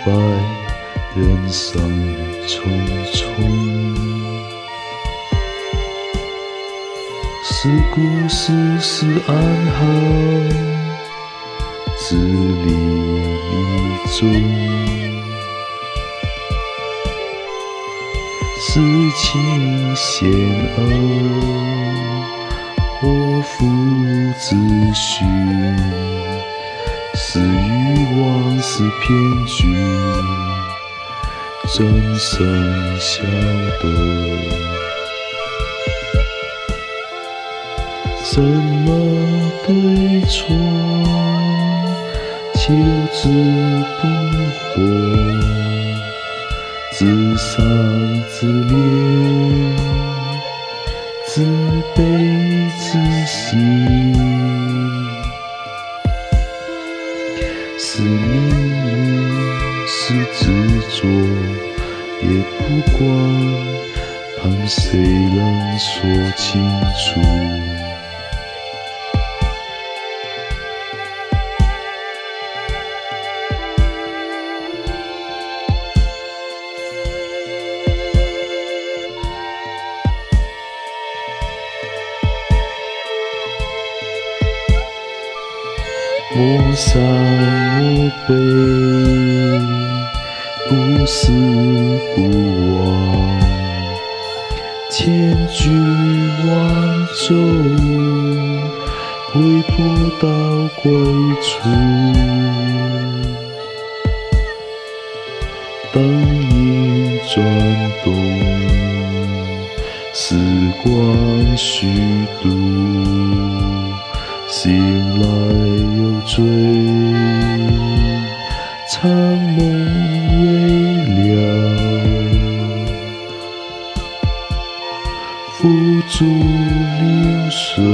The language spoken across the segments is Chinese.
白，人生匆匆。是故事是安好，字里迷踪。是情险恶，祸福自寻。是欲望是骗局，真生晓得。什么对错，求之不惑。自伤自怜，自卑自省。是命运，是执着，也不管，盼谁能说清楚。莫善莫悲，不思不忘，千句万咒，回不到归处。灯影转动，时光虚度。醒来又醉，长梦未了，付诸流水，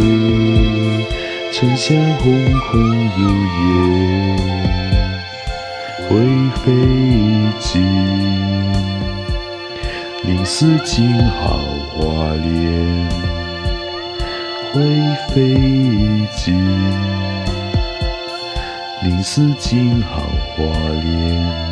沉香轰轰如夜，灰飞烬，令世间好华恋。灰飞烬，令世间好华恋。